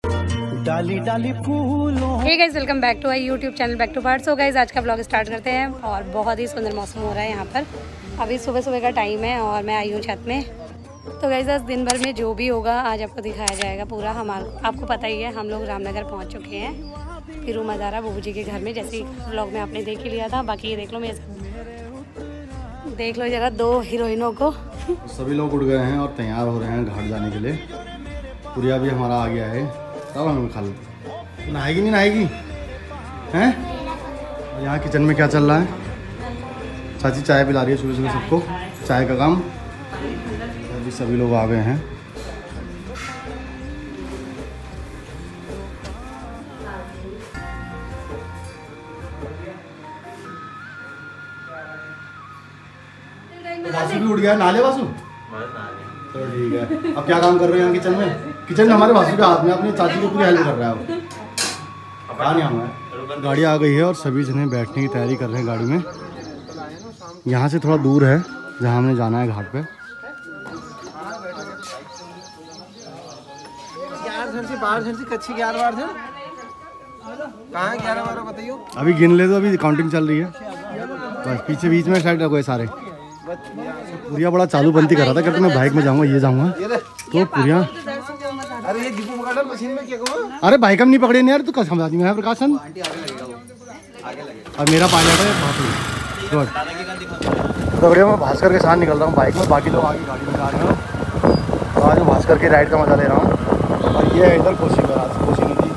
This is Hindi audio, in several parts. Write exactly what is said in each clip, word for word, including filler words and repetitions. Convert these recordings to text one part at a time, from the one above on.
डाली डाली फूलों। Hey guys, welcome back to I YouTube channel back to part. So guys, आज का ब्लॉग स्टार्ट करते हैं और बहुत ही सुंदर मौसम हो रहा है यहाँ पर। अभी सुबह सुबह का टाइम है और मैं आई हूँ छत में। तो गाइस, आज दिन भर में जो भी होगा आज आपको दिखाया जाएगा पूरा। हमारा आपको पता ही है, हम लोग रामनगर पहुँच चुके हैं फिर मज़ारा बूबू जी के घर में, जैसे ब्लॉग में आपने देख ही लिया था। बाकी ये देख लो, मेरे देख लो जरा दो हीरोइनों को। सभी लोग उठ गए हैं और तैयार हो रहे हैं घाट जाने के लिए। पुरिया भी हमारा आ गया है, तब हम खा लेते। नहाएगी नहीं नहाएगी हैं? और यहाँ किचन में क्या चल रहा है? चाची चाय पिला रही है सुबह सुबह सबको, चाय का काम। अभी सभी लोग आ गए हैं। वासु भी उठ गया, नहा ले वासु। चलो ठीक है। अब क्या काम कर रहे हैं यहाँ किचन में? किचन में हमारे वासु के हाथ में, अपनी चाची को पूरी हेल्प कर रहा है वो। कहाँ नहीं हमारा। गाड़ी आ गई है और सभी जने बैठने की तैयारी कर रहे हैं गाड़ी में। यहाँ से थोड़ा दूर है जहाँ हमने जाना है घाट पे। अभी गिन ले तो, अभी काउंटिंग चल रही है। बस पीछे बीच में साइड रखो सारे। पुरिया बड़ा चालू बनती कर रहा था, कहते मैं बाइक में जाऊंगा, ये जाऊंगा। तो पुरिया अरे ये डिब्बू पकड़ मशीन में क्या करूं? अरे बाइक हम नहीं पकड़े नहीं यार, तू कसम समझा दी मैं प्रकाशन। और मेरा पायलट है गुड। तो बढ़िया, मैं भास्कर के साथ निकल रहा हूँ बाइक में, बाकी लोग आगे गाड़ी में जा रहे हैं। तो आज मैं भास्कर की राइड का मजा ले रहा हूँ। और ये है इधर कोसी बराज, कोसी नदी।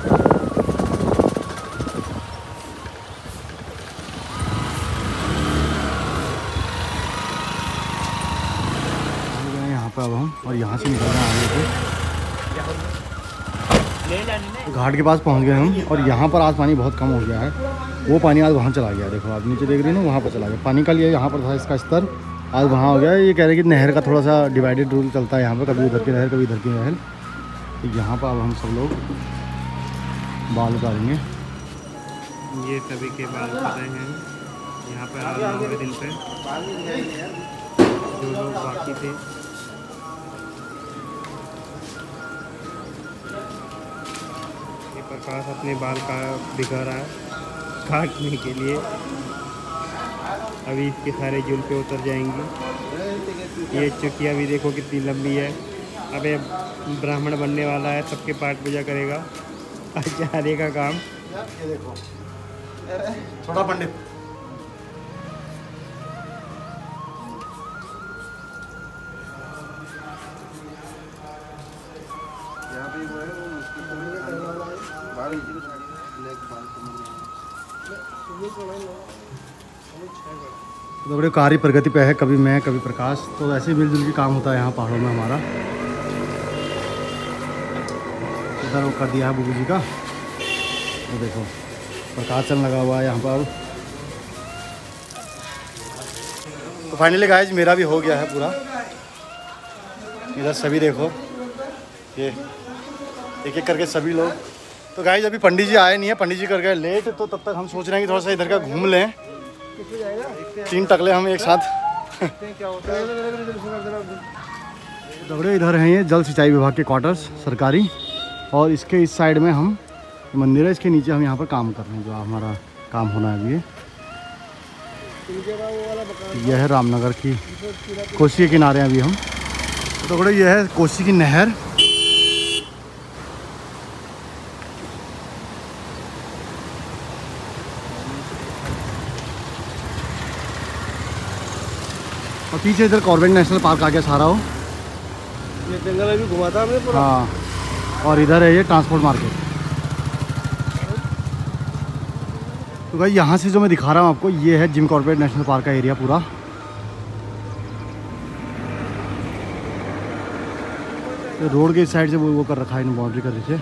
यहाँ पर अब हम और यहाँ से निकल रहे हैं आगे से। घाट के पास पहुँच गए हम और यहाँ पर आज पानी बहुत कम हो गया है। वो पानी आज वहाँ चला गया, देखो आप नीचे देख रहे हैं ना, वहाँ पर चला गया पानी का लिए। यहाँ पर था इसका स्तर, आज वहाँ हो गया। ये कह रहे हैं कि नहर का थोड़ा सा डिवाइडेड रूल चलता है यहाँ पर, कभी उधर की नहर कभी इधर की नहर। तो यहाँ पर अब हम सब लोग बाल उतारेंगे। ये सभी के बाल उतार रहे हैं यहाँ पर आज दिन पे। जो लोग बाकी थे प्रकाश अपने बाल का दिखा रहा है काटने के लिए। अभी इसके सारे जुल्फे उतर जाएंगी। ये चुटिया भी देखो कितनी लंबी है। अबे ब्राह्मण बनने वाला है, सबके पाठ पूजा करेगा। आचार्य का काम। ये देखो छोटा पंडित। तो बड़े कार्य प्रगति पे है, कभी मैं कभी प्रकाश। तो ऐसे मिलजुल के काम होता है यहाँ पहाड़ों में हमारा। इधर वो कर दिया है बूबू जी का, तो देखो प्रकाश चल लगा हुआ है यहाँ पर। तो फाइनली गाइस मेरा भी हो गया है पूरा। इधर सभी देखो, ये एक एक करके सभी लोग। तो गाइस अभी पंडित जी आए नहीं है, पंडित जी कर गए लेट। तो तब तक हम सोच रहे हैं कि थोड़ा सा इधर का घूम लें, तीन टकले हम एक साथ। दौड़े इधर हैं ये जल सिंचाई विभाग के क्वार्टर्स सरकारी, और इसके इस साइड में हम मंदिर है, इसके नीचे हम यहाँ पर काम कर रहे हैं, जो हमारा काम होना है अभी। यह है रामनगर की कोसी के किनारे अभी हम। तो बड़े यह है कोसी की नहर। और पीछे इधर कॉर्बेट नेशनल पार्क आ गया सारा हो। ये जंगल अभी घुमा था हमने पूरा। हाँ, और इधर है ये ट्रांसपोर्ट मार्केट। तो भाई यहाँ से जो मैं दिखा रहा हूँ आपको, ये है जिम कॉर्बेट नेशनल पार्क का एरिया पूरा। तो रोड के इस साइड से वो वो कर रखा है, इन बाउंड्री कर रही है।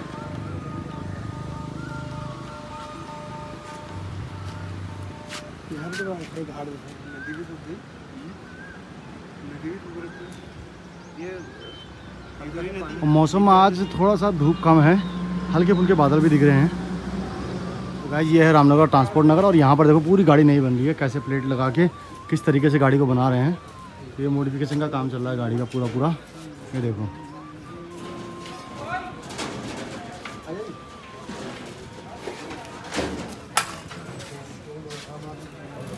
मौसम आज थोड़ा सा धूप कम है, हल्के फुल्के बादल भी दिख रहे हैं। तो गाइस ये है रामनगर ट्रांसपोर्ट नगर, और यहाँ पर देखो पूरी गाड़ी नहीं बन रही है, कैसे प्लेट लगा के किस तरीके से गाड़ी को बना रहे हैं। ये मॉडिफिकेशन का काम चल रहा है गाड़ी का पूरा पूरा। ये देखो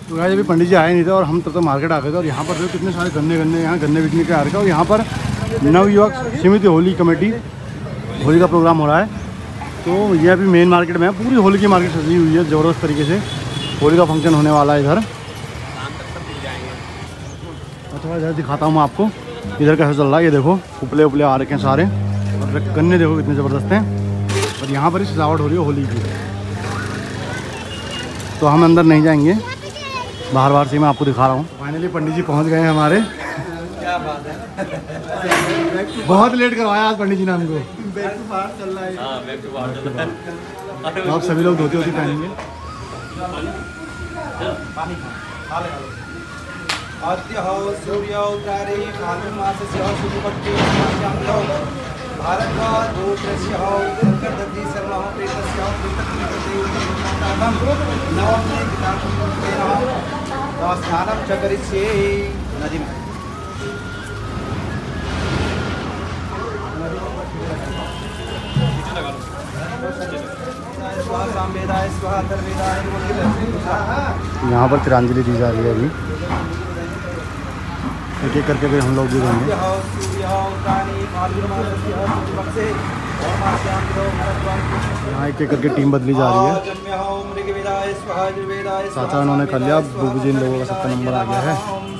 तो गाइस अभी पंडित जी आए नहीं थे और हम तब तक मार्केट आ गए थे और यहाँ पर देखो कितने सारे गन्ने गन्ने यहाँ गन्ने बिकने के आ रखे हैं। और यहाँ पर नवयुवक समिति होली कमेटी होली का प्रोग्राम हो रहा है। तो ये अभी मेन मार्केट में है, पूरी होली की मार्केट सजी हुई है ज़बरदस्त तरीके से। होली का फंक्शन होने वाला है इधर। अच्छा इधर दिखाता हूँ मैं आपको इधर कैसे चल रहा है। ये देखो उपले उपले आ रखे हैं सारे और गन्ने देखो कितने ज़बरदस्त हैं। और यहाँ पर ही सजावट हो रही है होली की। तो हम अंदर नहीं जाएंगे, बाहर बाहर से मैं आपको दिखा रहा हूँ। फाइनली पंडित जी पहुँच गए हैं हमारे। क्या बात है, बहुत लेट करवाया आज पंडित जी ने हमको। बैक टू बाहर चल रहा है। हाँ, बैक टू बाहर चल रहा है। तो आप सभी लोग धोती होती पहनेंगे। स्नानं च करिष्ये नदी में। यहाँ पर तिरंजलि दी जा रही है अभी, एक एक करके फिर हम लोग भी देंगे। यहाँ एक एक करके टीम बदली जा रही है। चाचा उन्होंने कर लिया, बुबू जी इन लोगों का सबका नंबर आ गया है।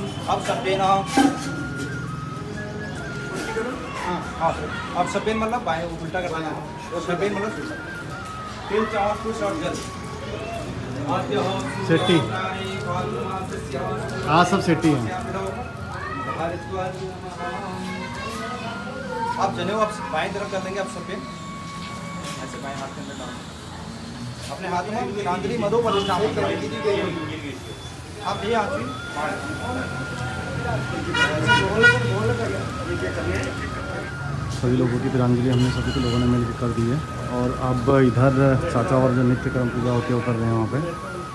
अब सफेद मतलब बाएं उल्टा कर देना है। सफेद मतलब तीन चार कुछ और जल सेट्टी, हाँ सब सेट्टी हैं। आप जने हो, आप बाएं तरफ कर देंगे। आप सफेद ऐसे बाएं हाथ के अंदर डाल अपने हाथ में श्रांतरी मधु परिश्राम आप ये हाथ सभी लोगों की तिरंजलि हमने सभी के लोगों ने मिलकर कर दी है। और अब इधर चाचा और जो नित्य कर्म पूजा होती है वो कर रहे हैं वहाँ पे।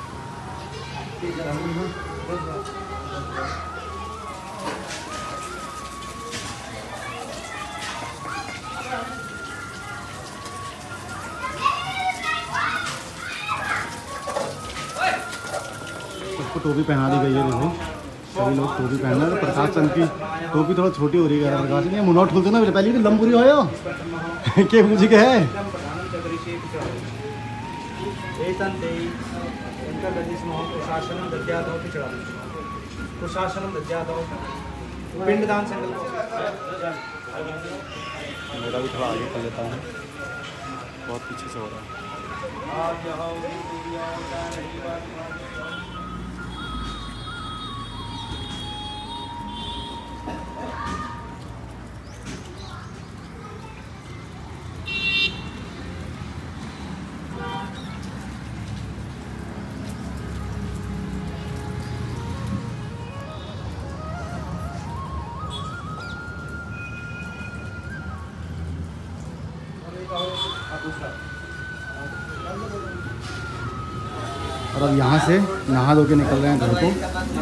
सबको टोपी पहना दी गई है। देखो सभी लोग टोपी पहन रहे हैं। प्रकाश चंद की टोपी थोड़ा छोटी हो रही है। प्रकाश नहीं मुनौट खुलते ना पहले तो लंबूरी हो के मुझे क्या है। पिंडदान संकल्प मेरा भी थोड़ा आगे कर लेता हूँ, बहुत पीछे से हो रहा है। और अब यहाँ से नहा धो के निकल रहे हैं घर को।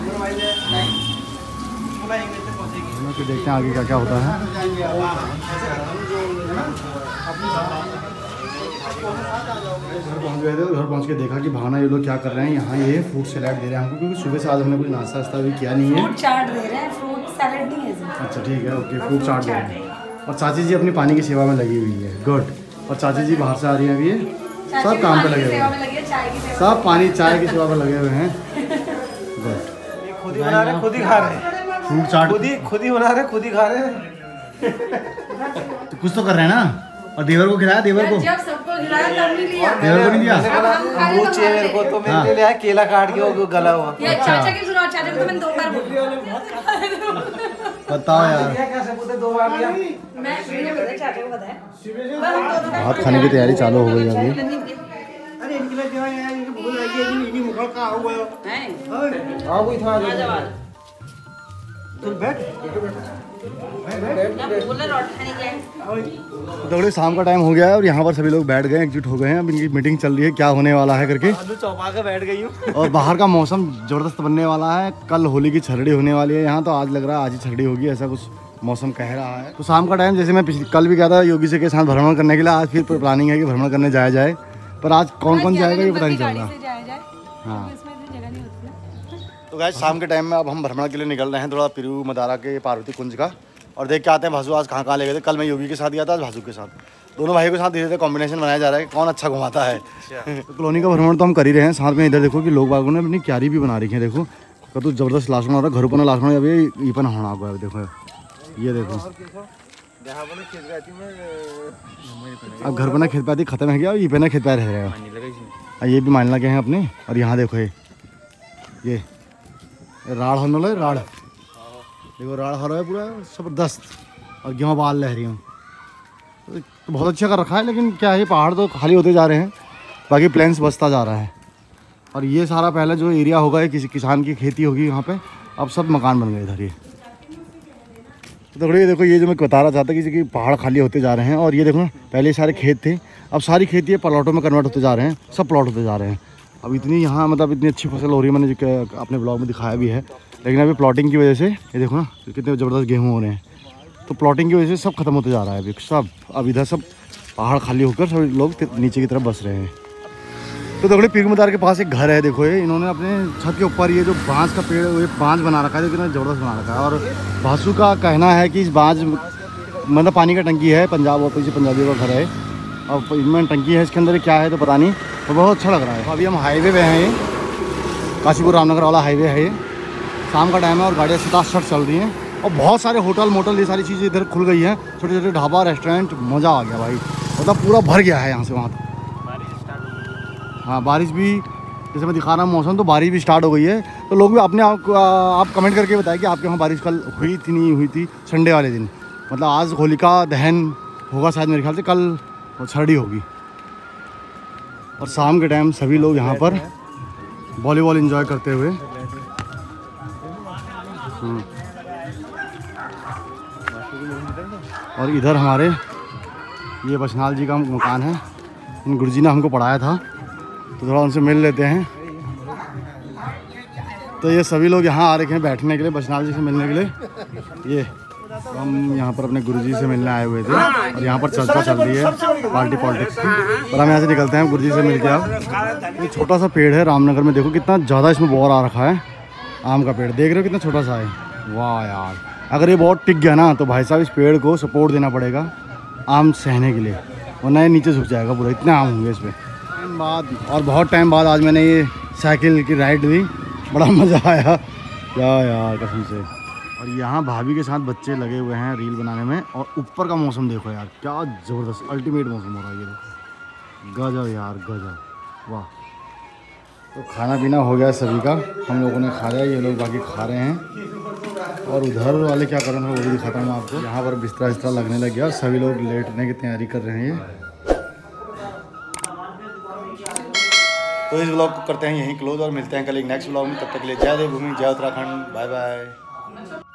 फिर देखते हैं आगे क्या क्या होता है। घर पहुँच गए थे, घर पहुँच के देखा कि भावना ये लोग क्या कर रहे हैं। यहाँ ये फ्रूट सैलेड दे रहे हैं हमको, क्योंकि सुबह से आज हमने कुछ नाश्ता वास्ता भी किया नहीं है। फ्रूट चाट दे रहे हैं, फ्रूट सैलेड नहीं है। अच्छा ठीक है, ओके फ्रूट चाट दे रहे हैं। और चाची जी अपनी पानी की सेवा में लगी हुई है, गुड। और चाची जी बाहर से आ रही है अभी, ये सब काम पे लगे हुए हैं, सब पानी चाय की सेवा में लगे हुए हैं, गुड। खुद ही बना रहे, खुद ही खा रहे हैं। फ्रूट चाट खुद ही खुद ही बना रहे, खुद ही खा रहे हैं। तो कुछ तो कर रहे हैं ना। और देवर को खिलाया, देवर को जब सबको खिलाया तब नहीं लिया। देवर को नहीं दिया। अमरूद चाहिए मेरे को, तो मेरे लिए लिया केला काट के वो गला हुआ। ये चाचा की सुनो, चाचा को तो मैंने दो बार बोला। बताओ यार, कैसे पूछे दो बार लिया। मैं मैंने बताया, चाचा को बताया। भात खाने की तैयारी चालू हो गई अभी। अरे इनके लिए देवा यार, इनको भूल लगी है, इन्हीं मुखड़ का हुआ है। हां कोई था तुम बैठ दौड़े। शाम का टाइम हो गया है और यहाँ पर सभी लोग बैठ गए, एकजुट हो गए हैं। अब इनकी मीटिंग चल रही है क्या होने वाला है करके। आलू चौपा के बैठ गई हूँ। और बाहर का मौसम ज़बरदस्त बनने वाला है। कल होली की छरड़ी होने वाली है यहाँ, तो आज लग रहा है आज ही छरड़ी होगी, ऐसा कुछ मौसम कह रहा है। तो शाम का टाइम, जैसे मैं पिछले कल भी गया था योगी से के साथ भ्रमण करने के लिए, आज फिर प्लानिंग है कि भ्रमण करने जाया जाए। पर आज कौन कौन जाएगा ये पता नहीं चल रहा। हाँ तो गाइस शाम के टाइम में अब हम भ्रमण के लिए निकल रहे हैं थोड़ा पिरू मदारा के पार्वती कुंज का, और देख के आते हैं भासु आज कहाँ कहाँ ले गए थे। कल मैं योगी के साथ गया था, आज भासु के साथ, दोनों भाइयों के साथ धीरे धीरे कॉम्बिनेशन बनाया जा रहा है कि कौन अच्छा घुमाता है। तो कॉलोनी का भ्रमण तो हम कर ही रहे हैं, साथ में इधर देखो कि लोग बागों ने अपनी क्यारी भी बना रखी है। देखो कतो जबरदस्त लाश बना रहा है, घर पर लाश बना अभी ये पर होना हुआ है। देखो ये देखो अब घर बना खेत पाती खत्म है गया, ये पे ना खेत पाया रह गया, ये भी मान लगे हैं अपने। और यहाँ देखो ये ये राड़ होने लगे, राड़ देखो राड़ हो रहा है पूरा जबरदस्त, और गेहूँ बाल लह रही हूँ। तो बहुत अच्छा कर रखा है, लेकिन क्या है पहाड़ तो खाली होते जा रहे हैं, बाकी प्लेन्स बसता जा रहा है। और ये सारा पहले जो एरिया होगा ये किसी किसान की खेती होगी यहाँ पे, अब सब मकान बन गए इधर। ये तो ये देखो ये जो मैं बता रहा था कि कि पहाड़ खाली होते जा रहे हैं, और ये देखो पहले सारे खेत थे, अब सारी खेती प्लॉटों में कन्वर्ट होते जा रहे हैं, सब प्लॉट होते जा रहे हैं। अब इतनी यहाँ मतलब इतनी अच्छी फसल हो रही है, मैंने अपने ब्लॉग में दिखाया भी है, लेकिन अभी प्लॉटिंग की वजह से ये देखो ना कितने ज़बरदस्त गेहूँ हो रहे हैं, तो प्लॉटिंग की वजह से सब खत्म होते जा रहा है अभी सब। अब इधर सब पहाड़ खाली होकर सब लोग नीचे की तरफ बस रहे हैं। तो देखो पीर मदार के पास एक घर है, देखो ये इन्होंने अपने छत के ऊपर ये जो बांस का पेड़ ये बांस बना रखा है, कितना ज़बरदस्त बना रखा है। और भासु का कहना है कि इस बांस मतलब पानी का टंकी है, पंजाब और पीछे पंजाबियों का घर है, और इनमें टंकी है, इसके अंदर क्या है तो पता नहीं, तो बहुत अच्छा लग रहा है। अभी हम हाईवे पे हैं, ये काशीपुर रामनगर वाला हाईवे है, ये शाम का टाइम है और गाड़ियाँ सटासट चल रही हैं, और बहुत सारे होटल मोटल ये सारी चीज़ें इधर खुल गई हैं, छोटे छोटे ढाबा रेस्टोरेंट, मज़ा आ गया भाई, मतलब पूरा भर गया है यहाँ से वहाँ तक। हाँ बारिश भी जैसे मैं दिखा रहा हूँ मौसम, तो बारिश भी स्टार्ट हो गई है। तो लोग भी अपने आप आप कमेंट करके बताएं कि आपके वहाँ बारिश कल हुई थी नहीं हुई थी। संडे वाले दिन मतलब आज होलिका दहन होगा शायद, मेरे ख्याल से कल छड़ी होगी। और शाम के टाइम सभी लोग यहाँ पर वॉलीबॉल एंजॉय करते हुए, और इधर हमारे ये बचनाल जी का मकान है, इन गुरुजी ने हमको पढ़ाया था, तो थोड़ा उनसे मिल लेते हैं। तो ये सभी लोग यहाँ आ रखे हैं बैठने के लिए, बचनाल जी से मिलने के लिए। ये तो हम यहाँ पर अपने गुरुजी से मिलने आए हुए थे, और यहाँ पर चर्चा चल रही है पार्टी पॉलिटिक्स की, और हम यहाँ से निकलते हैं गुरुजी से मिलके। आप ये छोटा सा पेड़ है रामनगर में, देखो कितना ज़्यादा इसमें बोर आ रखा है, आम का पेड़ देख रहे हो कितना छोटा सा है। वाह यार, अगर ये बहुत टिक गया ना तो भाई साहब इस पेड़ को सपोर्ट देना पड़ेगा आम सहने के लिए, वरना ये नीचे झुक जाएगा पूरा, इतने आम होंगे इसमें। टाइम बाद और बहुत टाइम बाद आज मैंने ये साइकिल की राइड ली, बड़ा मज़ा आया क्या यार कसम से। और यहाँ भाभी के साथ बच्चे लगे हुए हैं रील बनाने में, और ऊपर का मौसम देखो यार क्या ज़बरदस्त अल्टीमेट मौसम हो रहा है, ये देखो गजब यार गजब, वाह। तो खाना पीना हो गया सभी का, हम लोगों ने खा लिया, ये लोग बाकी खा रहे हैं, और उधर वाले क्या कर रहे हैं वो भी दिखाता हूँ आपको। यहाँ पर बिस्तरा बिस्तरा लगने लग गया, सभी लोग लेटने की तैयारी कर रहे हैं। तो इस ब्लॉग को करते हैं यहीं क्लोज, और मिलते हैं कल एक नेक्स्ट ब्लॉग में। तब तक के लिए जय देवभूमि, जय उत्तराखंड, बाय बाय।